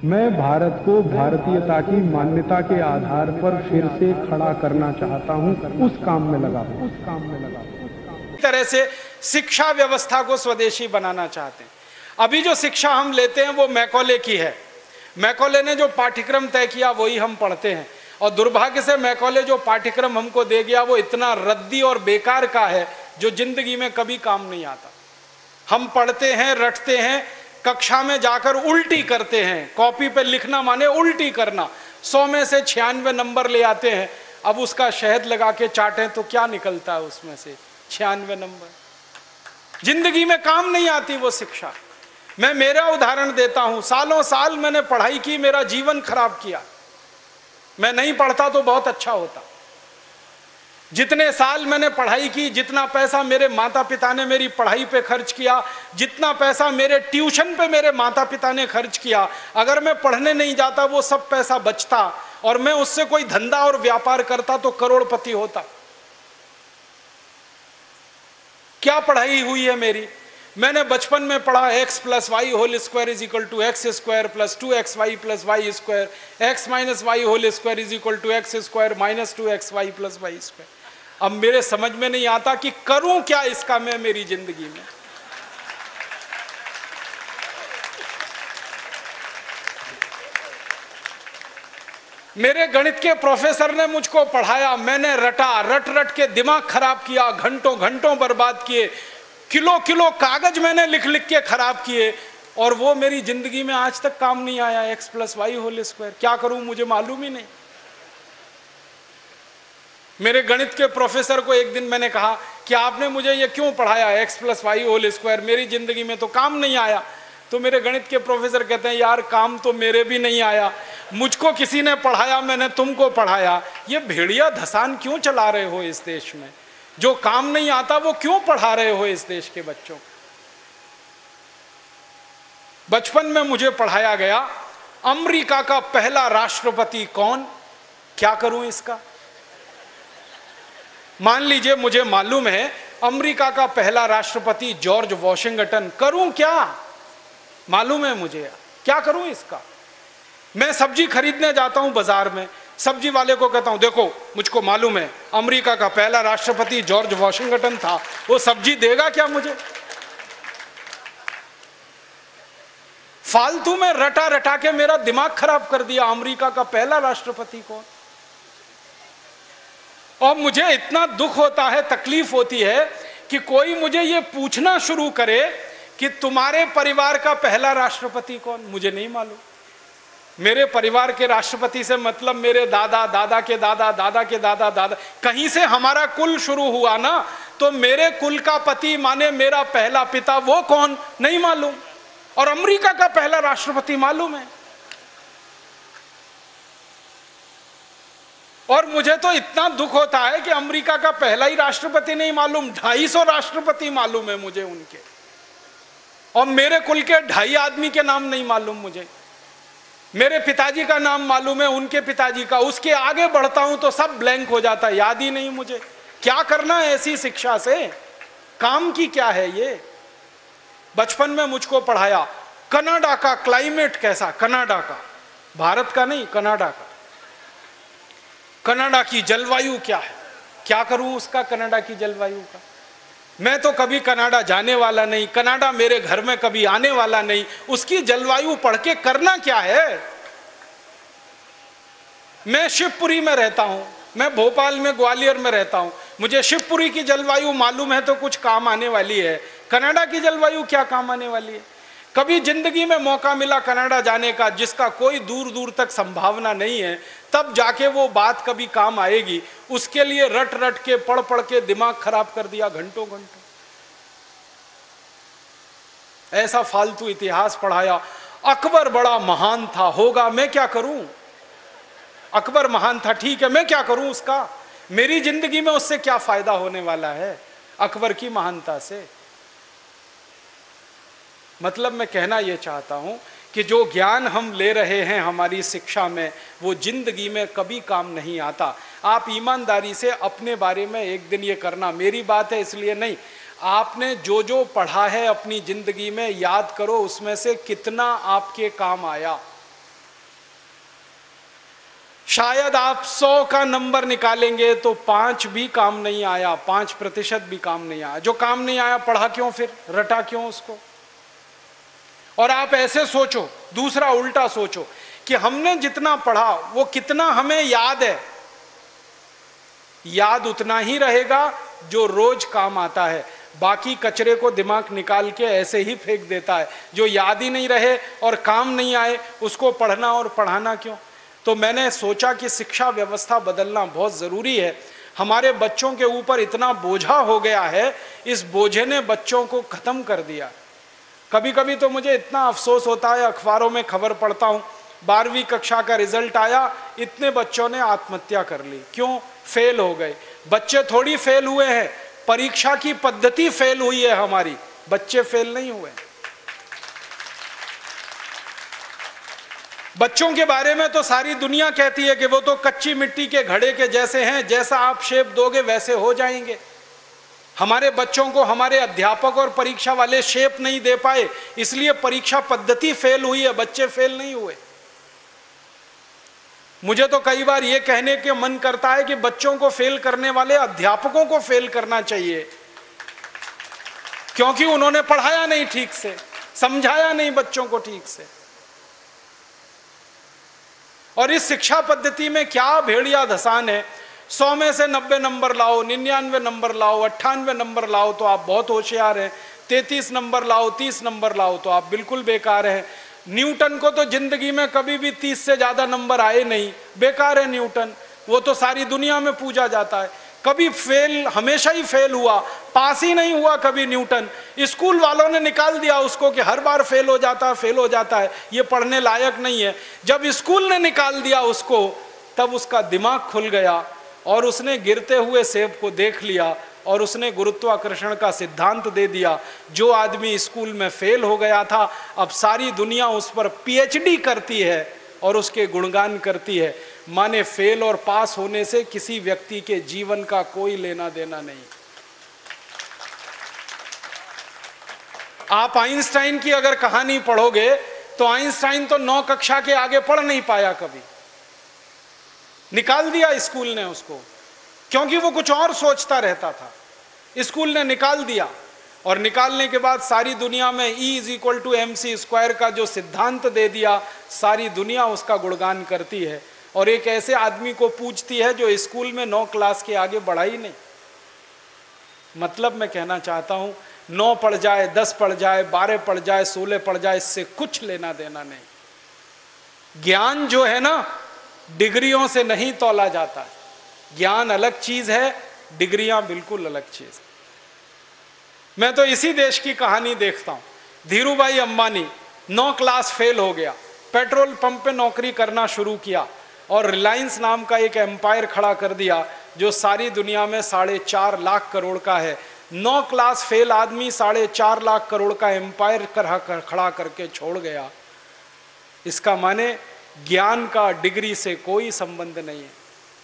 मैं भारत को भारतीयता की मान्यता के आधार पर फिर से खड़ा करना चाहता हूं, उस काम में लगा हूं। इस तरह से शिक्षा व्यवस्था को स्वदेशी बनाना चाहते हैं। अभी जो शिक्षा हम लेते हैं वो मैकॉले की है। मैकॉले ने जो पाठ्यक्रम तय किया वही हम पढ़ते हैं, और दुर्भाग्य से मैकॉले जो पाठ्यक्रम हमको दे गया वो इतना रद्दी और बेकार का है जो जिंदगी में कभी काम नहीं आता। हम पढ़ते हैं, रटते हैं, कक्षा में जाकर उल्टी करते हैं। कॉपी पे लिखना माने उल्टी करना। 100 में से 96 नंबर ले आते हैं। अब उसका शहद लगा के चाटें तो क्या निकलता है उसमें से? 96 नंबर। जिंदगी में काम नहीं आती वो शिक्षा। मैं मेरा उदाहरण देता हूं। सालों साल मैंने पढ़ाई की, मेरा जीवन खराब किया। मैं नहीं पढ़ता तो बहुत अच्छा होता। जितने साल मैंने पढ़ाई की, जितना पैसा मेरे माता पिता ने मेरी पढ़ाई पे खर्च किया, जितना पैसा मेरे ट्यूशन पे मेरे माता पिता ने खर्च किया, अगर मैं पढ़ने नहीं जाता वो सब पैसा बचता और मैं उससे कोई धंधा और व्यापार करता तो करोड़पति होता। क्या पढ़ाई हुई है मेरी? मैंने बचपन में पढ़ा x + y whole square is equal to x square plus 2xy plus y square, x minus y whole square is equal to x square minus 2xy plus y square. अब मेरे समझ में नहीं आता कि करूं क्या इसका मैं मेरी जिंदगी में। मेरे गणित के प्रोफेसर ने मुझको पढ़ाया, मैंने रटा, रट रट के दिमाग खराब किया, घंटों घंटों बर्बाद किए, किलो किलो कागज मैंने लिख लिख के खराब किए, और वो मेरी जिंदगी में आज तक काम नहीं आया। x + y होल स्क्वायर क्या करूं मुझे मालूम ही नहीं। मेरे गणित के प्रोफेसर को एक दिन मैंने कहा कि आपने मुझे ये क्यों पढ़ाया x + y होल स्क्वायर, मेरी जिंदगी में तो काम नहीं आया। तो मेरे गणित के प्रोफेसर कहते हैं, यार काम तो मेरे भी नहीं आया, मुझको किसी ने पढ़ाया, मैंने तुमको पढ़ाया। ये भेड़िया धसान क्यों चला रहे हो इस देश में? जो काम नहीं आता वो क्यों पढ़ा रहे हो इस देश के बच्चों? बचपन में मुझे पढ़ाया गया अमेरिका का पहला राष्ट्रपति कौन, क्या करूं इसका? मान लीजिए मुझे मालूम है अमेरिका का पहला राष्ट्रपति जॉर्ज वॉशिंगटन, करूं क्या? मालूम है मुझे, क्या करूं इसका? मैं सब्जी खरीदने जाता हूं बाजार में, सब्जी वाले को कहता हूं देखो मुझको मालूम है अमेरिका का पहला राष्ट्रपति जॉर्ज वॉशिंगटन था, वो सब्जी देगा क्या मुझे? फालतू में रटा रटा के मेरा दिमाग खराब कर दिया। अमेरिका का पहला राष्ट्रपति कौन? और मुझे इतना दुख होता है, तकलीफ होती है कि कोई मुझे ये पूछना शुरू करे कि तुम्हारे परिवार का पहला राष्ट्रपति कौन? मुझे नहीं मालूम। मेरे परिवार के राष्ट्रपति से मतलब मेरे दादा, दादा के दादा, दादा के दादा, दादा, कहीं से हमारा कुल शुरू हुआ ना, तो मेरे कुल का पति माने मेरा पहला पिता, वो कौन नहीं मालूम। और अमेरिका का पहला राष्ट्रपति मालूम है। और मुझे तो इतना दुख होता है कि अमेरिका का पहला ही राष्ट्रपति नहीं मालूम, 250 राष्ट्रपति मालूम है मुझे उनके, और मेरे कुल के 2.5 आदमी के नाम नहीं मालूम मुझे। मेरे पिताजी का नाम मालूम है, उनके पिताजी का, उसके आगे बढ़ता हूं तो सब ब्लैंक हो जाता है, याद ही नहीं मुझे। क्या करना है ऐसी शिक्षा से? काम की क्या है ये? बचपन में मुझको पढ़ाया कनाडा का क्लाइमेट कैसा, कनाडा का, भारत का नहीं, कनाडा का। कनाडा की जलवायु क्या है, क्या करूं उसका कनाडा की जलवायु का? मैं तो कभी कनाडा जाने वाला नहीं, कनाडा मेरे घर में कभी आने वाला नहीं, उसकी जलवायु पढ़ के करना क्या है? मैं शिवपुरी में रहता हूं, मैं भोपाल में, ग्वालियर में रहता हूं, मुझे शिवपुरी की जलवायु मालूम है तो कुछ काम आने वाली है। कनाडा की जलवायु क्या काम आने वाली है? कभी जिंदगी में मौका मिला कनाडा जाने का, जिसका कोई दूर दूर तक संभावना नहीं है, तब जाके वो बात कभी काम आएगी। उसके लिए रट रट के, पढ़ पढ़ के दिमाग खराब कर दिया घंटों घंटों। ऐसा फालतू इतिहास पढ़ाया। अकबर बड़ा महान था, होगा, मैं क्या करूं? अकबर महान था, ठीक है, मैं क्या करूं उसका? मेरी जिंदगी में उससे क्या फायदा होने वाला है अकबर की महानता से? मतलब मैं कहना यह चाहता हूं कि जो ज्ञान हम ले रहे हैं हमारी शिक्षा में, वो जिंदगी में कभी काम नहीं आता। आप ईमानदारी से अपने बारे में एक दिन ये करना, मेरी बात है इसलिए नहीं, आपने जो जो पढ़ा है अपनी जिंदगी में याद करो, उसमें से कितना आपके काम आया। शायद आप 100 का नंबर निकालेंगे तो 5 भी काम नहीं आया, 5% भी काम नहीं आया। जो काम नहीं आया पढ़ा क्यों, फिर रटा क्यों उसको? और आप ऐसे सोचो, दूसरा उल्टा सोचो कि हमने जितना पढ़ा वो कितना हमें याद है। याद उतना ही रहेगा जो रोज काम आता है, बाकी कचरे को दिमाग निकाल के ऐसे ही फेंक देता है। जो याद ही नहीं रहे और काम नहीं आए उसको पढ़ना और पढ़ाना क्यों? तो मैंने सोचा कि शिक्षा व्यवस्था बदलना बहुत ज़रूरी है। हमारे बच्चों के ऊपर इतना बोझा हो गया है, इस बोझे ने बच्चों को ख़त्म कर दिया। कभी कभी तो मुझे इतना अफसोस होता है, अखबारों में खबर पढ़ता हूँ 12वीं कक्षा का रिजल्ट आया, इतने बच्चों ने आत्महत्या कर ली। क्यों? फेल हो गए। बच्चे थोड़ी फेल हुए हैं, परीक्षा की पद्धति फेल हुई है हमारी, बच्चे फेल नहीं हुए। बच्चों के बारे में तो सारी दुनिया कहती है कि वो तो कच्ची मिट्टी के घड़े के जैसे हैं, जैसा आप शेप दोगे वैसे हो जाएंगे। हमारे बच्चों को हमारे अध्यापक और परीक्षा वाले शेप नहीं दे पाए, इसलिए परीक्षा पद्धति फेल हुई है, बच्चे फेल नहीं हुए। मुझे तो कई बार यह कहने के मन करता है कि बच्चों को फेल करने वाले अध्यापकों को फेल करना चाहिए, क्योंकि उन्होंने पढ़ाया नहीं ठीक से, समझाया नहीं बच्चों को ठीक से। और इस शिक्षा पद्धति में क्या भेड़िया धसान है। 100 में से 90 नंबर लाओ, 99 नंबर लाओ, 98 नंबर लाओ तो आप बहुत होशियार हैं, 33 नंबर लाओ, 30 नंबर लाओ तो आप बिल्कुल बेकार हैं। न्यूटन को तो जिंदगी में कभी भी 30 से ज्यादा नंबर आए नहीं, बेकार है न्यूटन, वो तो सारी दुनिया में पूजा जाता है। कभी फेल, हमेशा ही फेल हुआ, पास ही नहीं हुआ कभी न्यूटन। स्कूल वालों ने निकाल दिया उसको कि हर बार फेल हो जाता है, ये पढ़ने लायक नहीं है। जब स्कूल ने निकाल दिया उसको, तब उसका दिमाग खुल गया और उसने गिरते हुए सेब को देख लिया और उसने गुरुत्वाकर्षण का सिद्धांत दे दिया। जो आदमी स्कूल में फेल हो गया था, अब सारी दुनिया उस पर पीएचडी करती है और उसके गुणगान करती है। माने फेल और पास होने से किसी व्यक्ति के जीवन का कोई लेना देना नहीं। आप आइंस्टाइन की अगर कहानी पढ़ोगे तो आइंस्टाइन तो 9 कक्षा के आगे पढ़ नहीं पाया कभी, निकाल दिया स्कूल ने उसको, क्योंकि वो कुछ और सोचता रहता था। स्कूल ने निकाल दिया और निकालने के बाद सारी दुनिया में E=mc² का जो सिद्धांत दे दिया, सारी दुनिया उसका गुणगान करती है और एक ऐसे आदमी को पूछती है जो स्कूल में 9 क्लास के आगे बढ़ा ही नहीं। मतलब मैं कहना चाहता हूं, 9 पढ़ जाए, 10 पढ़ जाए, 12 पढ़ जाए, 16 पढ़ जाए, इससे कुछ लेना देना नहीं। ज्ञान जो है ना, डिग्रियों से नहीं तौला जाता है। ज्ञान अलग चीज है, डिग्रियां बिल्कुल अलग चीज। मैं तो इसी देश की कहानी देखता हूं। धीरूभाई अंबानी 9 क्लास फेल हो गया, पेट्रोल पंप पे नौकरी करना शुरू किया और रिलायंस नाम का एक एम्पायर खड़ा कर दिया जो सारी दुनिया में 4.5 लाख करोड़ का है। 9 क्लास फेल आदमी 4.5 लाख करोड़ का एम्पायर खड़ा करके छोड़ गया। इसका माने ज्ञान का डिग्री से कोई संबंध नहीं है।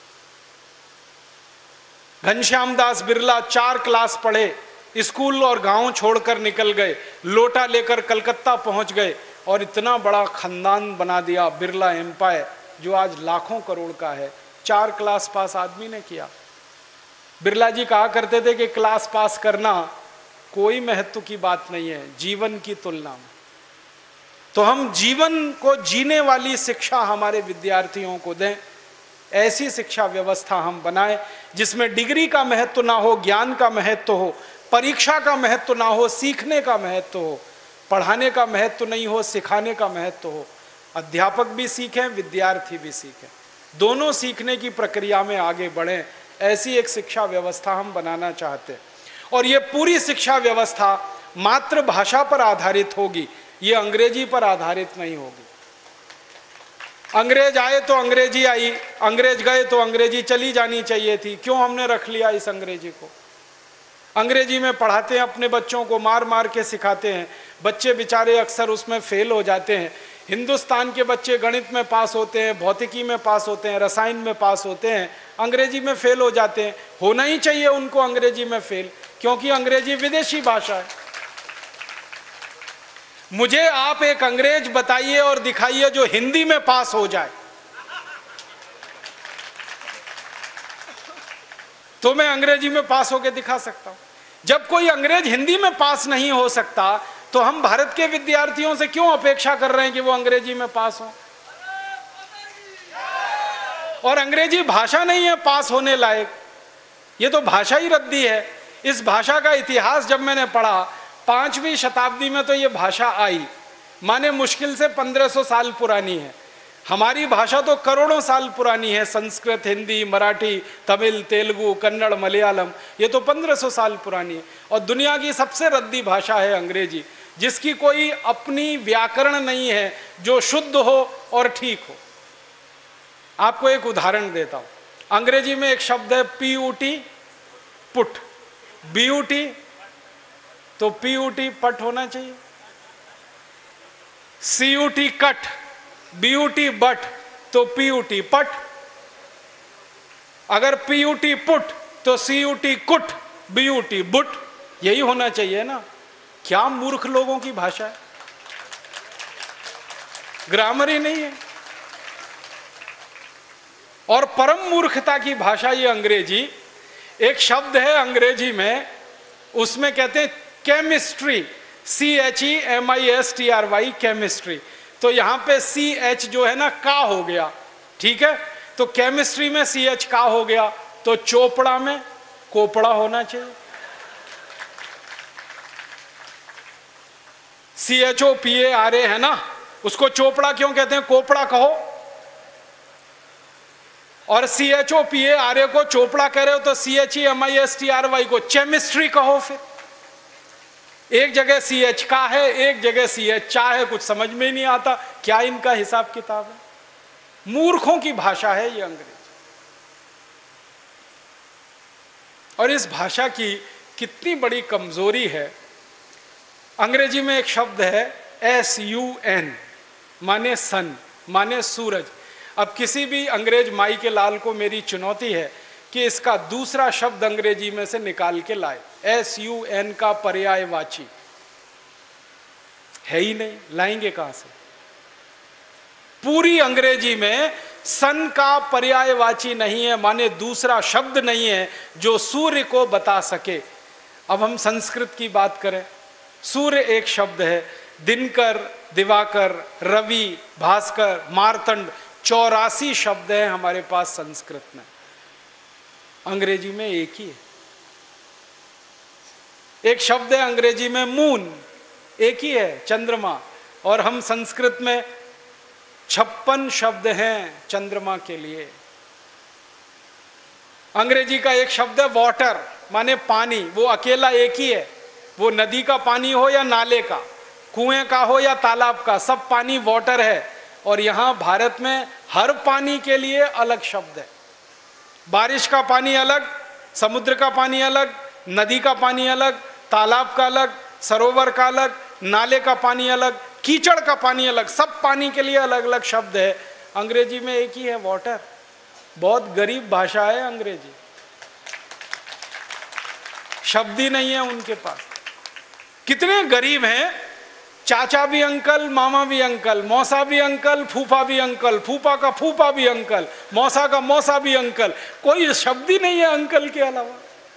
घनश्याम दास बिरला 4 क्लास पढ़े, स्कूल और गांव छोड़कर निकल गए, लोटा लेकर कलकत्ता पहुंच गए और इतना बड़ा खानदान बना दिया, बिरला एम्पायर, जो आज लाखों करोड़ का है। 4 क्लास पास आदमी ने किया। बिरला जी कहा करते थे कि क्लास पास करना कोई महत्व की बात नहीं है जीवन की तुलना में। तो हम जीवन को जीने वाली शिक्षा हमारे विद्यार्थियों को दें, ऐसी शिक्षा व्यवस्था हम बनाएं जिसमें डिग्री का महत्व ना हो, ज्ञान का महत्व हो, परीक्षा का महत्व ना हो, सीखने का महत्व हो, पढ़ाने का महत्व नहीं हो, सिखाने का महत्व हो। अध्यापक भी सीखें, विद्यार्थी भी सीखें, दोनों सीखने की प्रक्रिया में आगे बढ़ें। ऐसी एक शिक्षा व्यवस्था हम बनाना चाहते हैं और ये पूरी शिक्षा व्यवस्था मातृभाषा पर आधारित होगी, ये अंग्रेजी पर आधारित नहीं होगी। अंग्रेज आए तो अंग्रेजी आई, अंग्रेज गए तो अंग्रेजी चली जानी चाहिए थी। क्यों हमने रख लिया इस अंग्रेजी को? अंग्रेजी में पढ़ाते हैं अपने बच्चों को, मार मार के सिखाते हैं, बच्चे बेचारे अक्सर उसमें फेल हो जाते हैं। हिंदुस्तान के बच्चे गणित में पास होते हैं, भौतिकी में पास होते हैं, रसायन में पास होते हैं, अंग्रेजी में फेल हो जाते हैं। होना ही चाहिए उनको अंग्रेजी में फेल, क्योंकि अंग्रेजी विदेशी भाषा है। मुझे आप एक अंग्रेज बताइए और दिखाइए जो हिंदी में पास हो जाए। तो मैं अंग्रेजी में पास होकर दिखा सकता हूं। जब कोई अंग्रेज हिंदी में पास नहीं हो सकता तो हम भारत के विद्यार्थियों से क्यों अपेक्षा कर रहे हैं कि वो अंग्रेजी में पास हो? और अंग्रेजी भाषा नहीं है पास होने लायक, ये तो भाषा ही रद्दी है। इस भाषा का इतिहास जब मैंने पढ़ा, 5वीं शताब्दी में तो ये भाषा आई, माने मुश्किल से 1500 साल पुरानी है। हमारी भाषा तो करोड़ों साल पुरानी है, संस्कृत, हिंदी, मराठी, तमिल, तेलुगु, कन्नड़, मलयालम, ये तो 1500 साल पुरानी है। और दुनिया की सबसे रद्दी भाषा है अंग्रेजी, जिसकी कोई अपनी व्याकरण नहीं है जो शुद्ध हो और ठीक हो। आपको एक उदाहरण देता हूं। अंग्रेजी में एक शब्द है PUT, पुट, BUT, तो PUT पट होना चाहिए। CUT कट, BUT बट, तो PUT पट। अगर PUT पुट तो CUT कुट, BUT बुट, यही होना चाहिए ना। क्या मूर्ख लोगों की भाषा है, ग्रामर ही नहीं है। और परम मूर्खता की भाषा ये अंग्रेजी। एक शब्द है अंग्रेजी में, उसमें कहते हैं केमिस्ट्री, CHEMISTRY, केमिस्ट्री। तो यहां पे CH जो है ना का हो गया, ठीक है। तो केमिस्ट्री में CH का हो गया, तो चोपड़ा में कोपड़ा होना चाहिए। CHOPARA है ना, उसको चोपड़ा क्यों कहते हैं, कोपड़ा कहो। और CHOPARA को चोपड़ा कह रहे हो तो CHEMISTRY को चेमिस्ट्री कहो। फिर एक जगह CH का है, एक जगह CH चा है, कुछ समझ में ही नहीं आता क्या इनका हिसाब किताब है। मूर्खों की भाषा है ये अंग्रेजी। और इस भाषा की कितनी बड़ी कमजोरी है। अंग्रेजी में एक शब्द है SUN, माने सन, माने सूरज। अब किसी भी अंग्रेज माई के लाल को मेरी चुनौती है कि इसका दूसरा शब्द अंग्रेजी में से निकाल के लाए। SUN का पर्यायवाची है ही नहीं, लाएंगे कहां से? पूरी अंग्रेजी में सन का पर्यायवाची नहीं है, माने दूसरा शब्द नहीं है जो सूर्य को बता सके। अब हम संस्कृत की बात करें, सूर्य एक शब्द है, दिनकर, दिवाकर, रवि, भास्कर, मार्तंड, 84 शब्द हैं हमारे पास संस्कृत में। अंग्रेजी में एक ही है। एक शब्द है अंग्रेजी में मून, एक ही है, चंद्रमा। और हम संस्कृत में 56 शब्द हैं चंद्रमा के लिए। अंग्रेजी का एक शब्द है वाटर, माने पानी, वो अकेला एक ही है। वो नदी का पानी हो या नाले का, कुएं का हो या तालाब का, सब पानी वाटर है। और यहां भारत में हर पानी के लिए अलग शब्द है। बारिश का पानी अलग, समुद्र का पानी अलग, नदी का पानी अलग, तालाब का अलग, सरोवर का अलग, नाले का पानी अलग, कीचड़ का पानी अलग, सब पानी के लिए अलग अलग शब्द है। अंग्रेजी में एक ही है, वाटर। बहुत गरीब भाषा है अंग्रेजी, शब्द ही नहीं है उनके पास। कितने गरीब हैं, चाचा भी अंकल, मामा भी अंकल, मौसा भी अंकल, फूफा भी अंकल, फूफा का फूफा भी अंकल, मौसा का मौसा भी अंकल, कोई शब्द ही नहीं है अंकल के अलावा।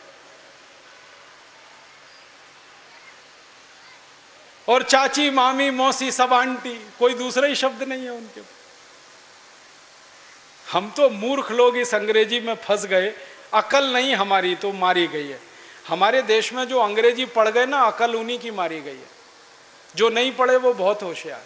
और चाची, मामी, मौसी, सब आंटी, कोई दूसरा ही शब्द नहीं है उनके। हम तो मूर्ख लोग इस अंग्रेजी में फंस गए। अकल नहीं हमारी तो मारी गई है। हमारे देश में जो अंग्रेजी पढ़ गए ना, अकल उन्हीं की मारी गई है। जो नहीं पढ़े वो बहुत होशियार।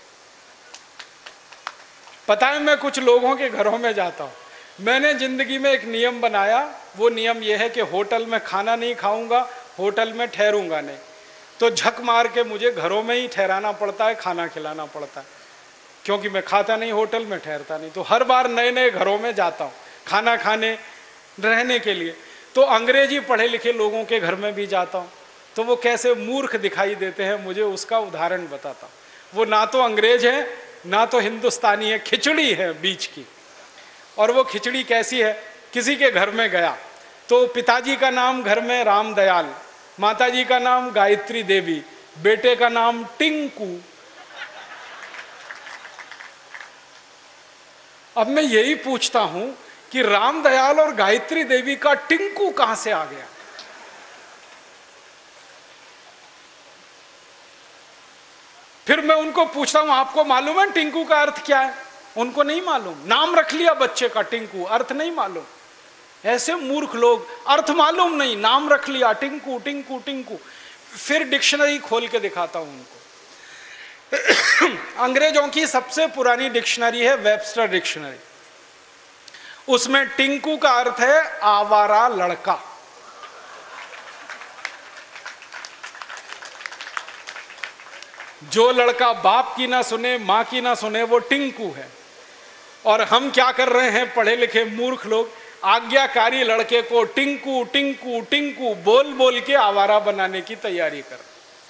पता है, मैं कुछ लोगों के घरों में जाता हूं, मैंने जिंदगी में एक नियम बनाया। वो नियम यह है कि होटल में खाना नहीं खाऊंगा, होटल में ठहरूंगा नहीं। तो झक मार के मुझे घरों में ही ठहराना पड़ता है, खाना खिलाना पड़ता है, क्योंकि मैं खाता नहीं, होटल में ठहरता नहीं। तो हर बार नए नए घरों में जाता हूँ खाना खाने, रहने के लिए। तो अंग्रेजी पढ़े लिखे लोगों के घर में भी जाता हूँ, तो वो कैसे मूर्ख दिखाई देते हैं मुझे उसका उदाहरण बताता हूँ। वो ना तो अंग्रेज है ना तो हिंदुस्तानी है, खिचड़ी है बीच की। और वो खिचड़ी कैसी है, किसी के घर में गया तो पिताजी का नाम घर में रामदयाल, माताजी का नाम गायत्री देवी, बेटे का नाम टिंकू। अब मैं यही पूछता हूं कि रामदयाल और गायत्री देवी का टिंकू कहां से आ गया। फिर मैं उनको पूछता हूं आपको मालूम है टिंकू का अर्थ क्या है? उनको नहीं मालूम। नाम रख लिया बच्चे का टिंकू, अर्थ नहीं मालूम। ऐसे मूर्ख लोग, अर्थ मालूम नहीं, नाम रख लिया टिंकू टिंकू टिंकू। फिर डिक्शनरी खोल के दिखाता हूं उनको। अंग्रेजों की सबसे पुरानी डिक्शनरी है वेबस्टर डिक्शनरी। उसमें टिंकू का अर्थ है आवारा लड़का। जो लड़का बाप की ना सुने, मां की ना सुने, वो टिंकू है। और हम क्या कर रहे हैं पढ़े लिखे मूर्ख लोग, आज्ञाकारी लड़के को टिंकू टिंकू टिंकू बोल बोल के आवारा बनाने की तैयारी कर।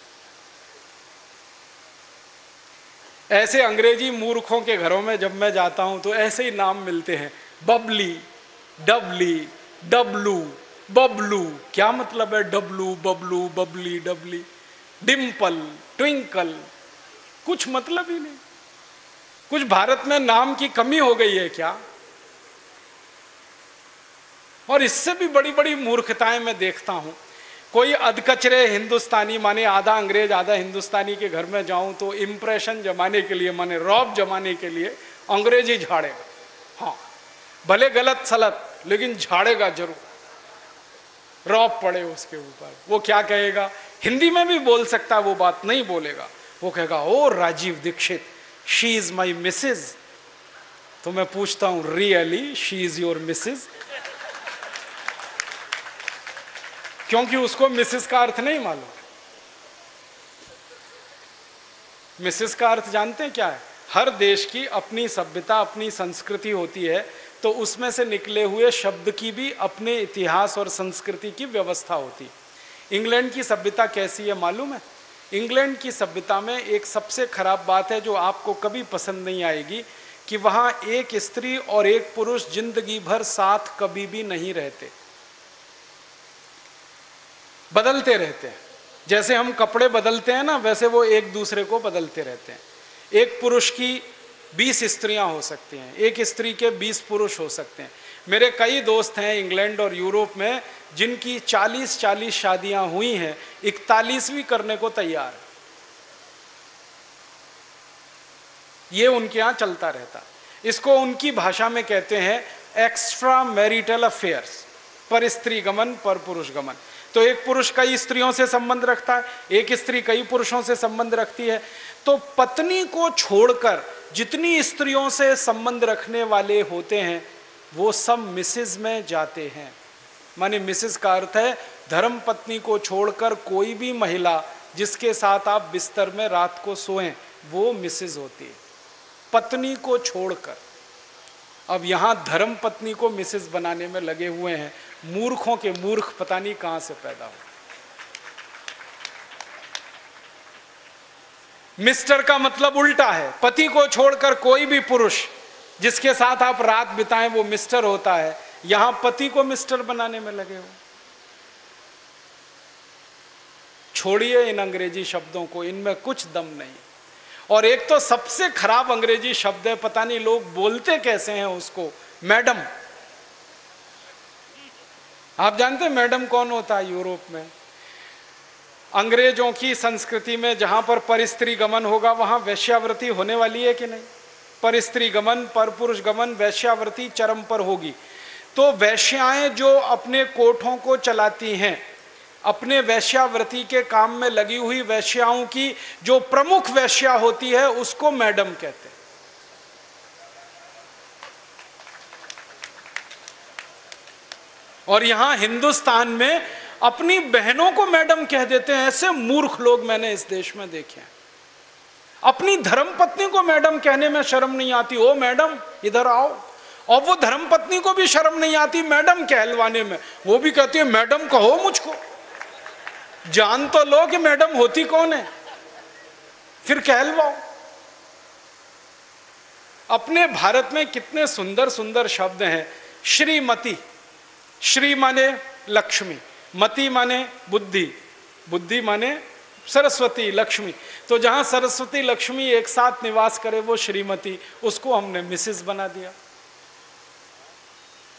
ऐसे अंग्रेजी मूर्खों के घरों में जब मैं जाता हूं तो ऐसे ही नाम मिलते हैं, बबली, डबली, डब्लू, बबलू। क्या मतलब है डब्लू, बबलू, बबली, डबली? डिम्पल, ट्विंकल, कुछ मतलब ही नहीं। कुछ भारत में नाम की कमी हो गई है क्या? और इससे भी बड़ी बड़ी मूर्खताएं मैं देखता हूं। कोई अधकचरे हिंदुस्तानी, माने आधा अंग्रेज आधा हिंदुस्तानी के घर में जाऊं तो इंप्रेशन जमाने के लिए, माने रौब जमाने के लिए अंग्रेजी झाड़ेगा। हाँ, भले गलत सलत, लेकिन झाड़ेगा जरूर, रौब पड़े उसके ऊपर। वो क्या कहेगा? हिंदी में भी बोल सकता है, वो बात नहीं बोलेगा। वो कहेगा ओ Rajiv Dixit, she is my missus. तो मैं पूछता हूं really she is your missus? क्योंकि उसको मिसेस का अर्थ नहीं मालूम। मिसेस का अर्थ जानते हैं क्या है? हर देश की अपनी सभ्यता, अपनी संस्कृति होती है, तो उसमें से निकले हुए शब्द की भी अपने इतिहास और संस्कृति की व्यवस्था होती है। इंग्लैंड की सभ्यता कैसी है मालूम है? इंग्लैंड की सभ्यता में एक सबसे खराब बात है जो आपको कभी पसंद नहीं आएगी, कि वहां एक स्त्री और एक पुरुष जिंदगी भर साथ कभी भी नहीं रहते, बदलते रहते हैं। जैसे हम कपड़े बदलते हैं ना, वैसे वो एक दूसरे को बदलते रहते हैं। एक पुरुष की 20 स्त्रियां हो सकती हैं, एक स्त्री के 20 पुरुष हो सकते हैं। मेरे कई दोस्त हैं इंग्लैंड और यूरोप में जिनकी 40-40 शादियां हुई हैं, 41वीं करने को तैयार है। ये उनके यहां चलता रहता। इसको उनकी भाषा में कहते हैं एक्स्ट्रा मैरिटल अफेयर्स, पर स्त्री गमन पर पुरुष गमन। तो एक पुरुष कई स्त्रियों से संबंध रखता है, एक स्त्री कई पुरुषों से संबंध रखती है। तो पत्नी को छोड़कर जितनी स्त्रियों से संबंध रखने वाले होते हैं वो सब मिसेज में जाते हैं। माने मिसेज का अर्थ है धर्म पत्नी को छोड़कर कोई भी महिला जिसके साथ आप बिस्तर में रात को सोएं वो मिसेज होती है, पत्नी को छोड़कर। अब यहां धर्म पत्नी को मिसेज बनाने में लगे हुए हैं। मूर्खों के मूर्ख पता नहीं कहां से पैदा हो। मिस्टर का मतलब उल्टा है, पति को छोड़कर कोई भी पुरुष जिसके साथ आप रात बिताएं वो मिस्टर होता है। यहां पति को मिस्टर बनाने में लगे हो। छोड़िए इन अंग्रेजी शब्दों को, इनमें कुछ दम नहीं। और एक तो सबसे खराब अंग्रेजी शब्द है, पता नहीं लोग बोलते कैसे हैं उसको, मैडम। आप जानते हैं मैडम कौन होता है यूरोप में? अंग्रेजों की संस्कृति में जहां पर परस्त्री गमन होगा वहां वैश्यावृत्ति होने वाली है कि नहीं? परस्त्री गमन, पर पुरुष गमन, वैश्यावृत्ति चरम पर होगी। तो वैश्याएं जो अपने कोठों को चलाती हैं, अपने वैश्यावृत्ति के काम में लगी हुई वैश्याओं की जो प्रमुख वैश्या होती है उसको मैडम कहते हैं। और यहां हिंदुस्तान में अपनी बहनों को मैडम कह देते हैं। ऐसे मूर्ख लोग मैंने इस देश में देखे हैं। अपनी धर्मपत्नी को मैडम कहने में शर्म नहीं आती, ओ मैडम इधर आओ। और वो धर्मपत्नी को भी शर्म नहीं आती मैडम कहलवाने में, वो भी कहती है मैडम कहो मुझको। जान तो लो कि मैडम होती कौन है, फिर कहलवाओ। अपने भारत में कितने सुंदर सुंदर शब्द हैं। श्रीमती, श्री माने लक्ष्मी, मति माने बुद्धि, बुद्धि माने सरस्वती, लक्ष्मी। तो जहां सरस्वती लक्ष्मी एक साथ निवास करे वो श्रीमती, उसको हमने मिसेस बना दिया।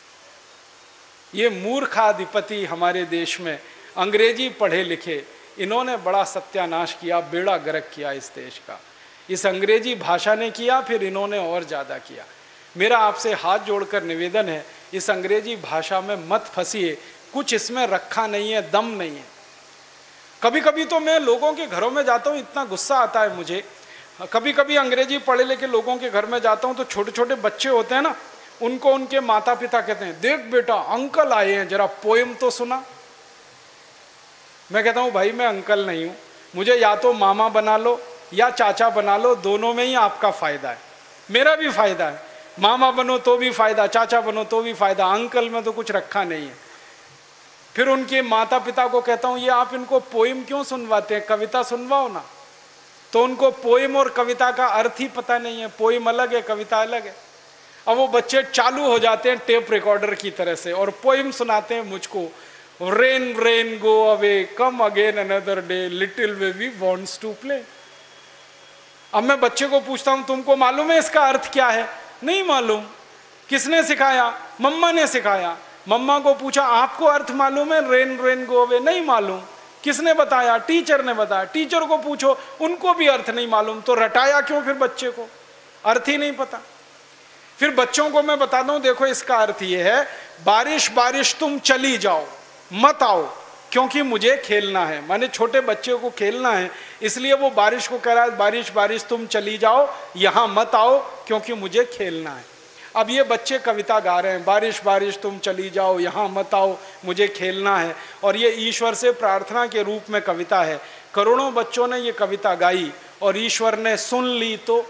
ये मूर्खाधिपति हमारे देश में अंग्रेजी पढ़े लिखे, इन्होंने बड़ा सत्यानाश किया, बेड़ा गर्क किया इस देश का। इस अंग्रेजी भाषा ने किया, फिर इन्होंने और ज़्यादा किया। मेरा आपसे हाथ जोड़कर निवेदन है, इस अंग्रेजी भाषा में मत फंसिए, कुछ इसमें रखा नहीं है, दम नहीं है। कभी कभी तो मैं लोगों के घरों में जाता हूँ, इतना गुस्सा आता है मुझे। कभी कभी अंग्रेजी पढ़े लिखे लोगों के घर में जाता हूँ तो छोटे छोटे बच्चे होते हैं ना, उनको उनके माता पिता कहते हैं, देख बेटा अंकल आए हैं, जरा पोएम तो सुना। मैं कहता हूँ भाई मैं अंकल नहीं हूँ, मुझे या तो मामा बना लो या चाचा बना लो, दोनों में ही आपका फायदा है, मेरा भी फायदा है। मामा बनो तो भी फायदा, चाचा बनो तो भी फायदा, अंकल में तो कुछ रखा नहीं है। फिर उनके माता पिता को कहता हूँ, ये आप इनको पोएम क्यों सुनवाते हैं, कविता सुनवाओ ना। तो उनको पोएम और कविता का अर्थ ही पता नहीं है, पोएम अलग है, कविता अलग है। अब वो बच्चे चालू हो जाते हैं टेप रिकॉर्डर की तरह से और पोएम सुनाते हैं मुझको, rain rain go away come again another day little baby wants to play. अब मैं बच्चे को पूछता हूं, तुमको मालूम है इसका अर्थ क्या है? नहीं मालूम। किसने सिखाया? मम्मा ने सिखाया। मम्मा को पूछा, आपको अर्थ मालूम है रेन रेन गो अवे? नहीं मालूम। किसने बताया? टीचर ने बताया। टीचर को पूछो, उनको भी अर्थ नहीं मालूम। तो रटाया क्यों फिर बच्चे को? अर्थ ही नहीं पता। फिर बच्चों को मैं बताता हूं, देखो इसका अर्थ ये है, बारिश बारिश तुम चली जाओ, मत आओ क्योंकि मुझे खेलना है। माने छोटे बच्चे को खेलना है, इसलिए वो बारिश को कह रहा है, बारिश बारिश तुम चली जाओ, यहां मत आओ क्योंकि मुझे खेलना है। अब ये बच्चे कविता गा रहे हैं, बारिश बारिश तुम चली जाओ, यहां मत आओ, मुझे खेलना है, और ये ईश्वर से प्रार्थना के रूप में कविता है। करोड़ों बच्चों ने ये कविता गाई और ईश्वर ने सुन ली तो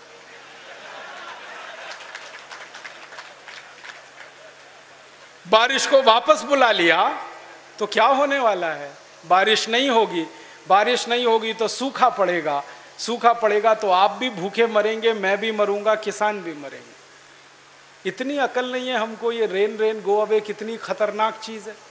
बारिश को वापस बुला लिया, तो क्या होने वाला है? बारिश नहीं होगी। बारिश नहीं होगी तो सूखा पड़ेगा, सूखा पड़ेगा तो आप भी भूखे मरेंगे, मैं भी मरूंगा, किसान भी मरेंगे। इतनी अकल नहीं है हमको, ये रेन रेन गो अवे कितनी खतरनाक चीज है।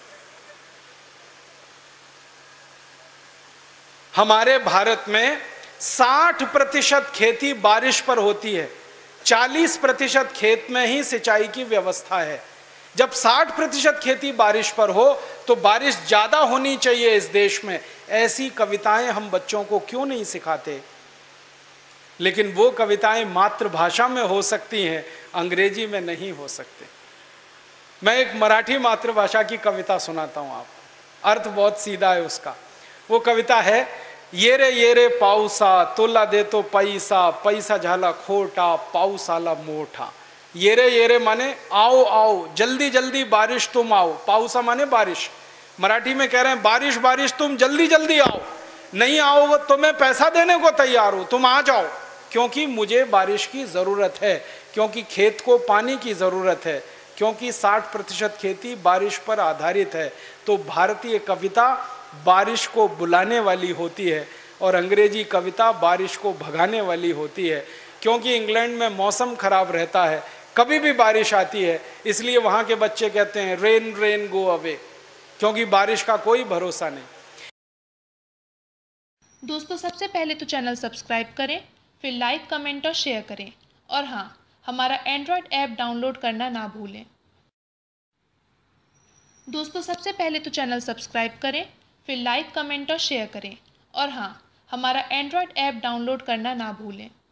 हमारे भारत में 60% खेती बारिश पर होती है, 40% खेत में ही सिंचाई की व्यवस्था है। जब 60% खेती बारिश पर हो तो बारिश ज्यादा होनी चाहिए इस देश में। ऐसी कविताएं हम बच्चों को क्यों नहीं सिखाते? लेकिन वो कविताएं मातृभाषा में हो सकती हैं, अंग्रेजी में नहीं हो सकते। मैं एक मराठी मातृभाषा की कविता सुनाता हूं आपको, अर्थ बहुत सीधा है उसका। वो कविता है, ये रे पाऊसा तुला देतो पैसा, पैसा झाला खोटा, पाऊस आला मोठा। ये रे माने आओ आओ, जल्दी जल्दी बारिश तुम आओ। पाऊसा माने बारिश। मराठी में कह रहे हैं, बारिश बारिश तुम जल्दी जल्दी आओ, नहीं आओ तो मैं पैसा देने को तैयार हूं, तुम आ जाओ, क्योंकि मुझे बारिश की जरूरत है, क्योंकि खेत को पानी की जरूरत है, क्योंकि 60% खेती बारिश पर आधारित है। तो भारतीय कविता बारिश को बुलाने वाली होती है और अंग्रेजी कविता बारिश को भगाने वाली होती है। क्योंकि इंग्लैंड में मौसम खराब रहता है, कभी भी बारिश आती है, इसलिए वहां के बच्चे कहते हैं रेन रेन गो अवे, क्योंकि बारिश का कोई भरोसा नहीं। दोस्तों, सबसे पहले तो चैनल सब्सक्राइब करें, फिर लाइक कमेंट और शेयर करें, और हाँ, हमारा एंड्रॉयड ऐप डाउनलोड करना ना भूलें। दोस्तों, सबसे पहले तो चैनल सब्सक्राइब करें, फिर लाइक कमेंट और शेयर करें, और हाँ, हमारा एंड्रॉयड ऐप डाउनलोड करना ना भूलें।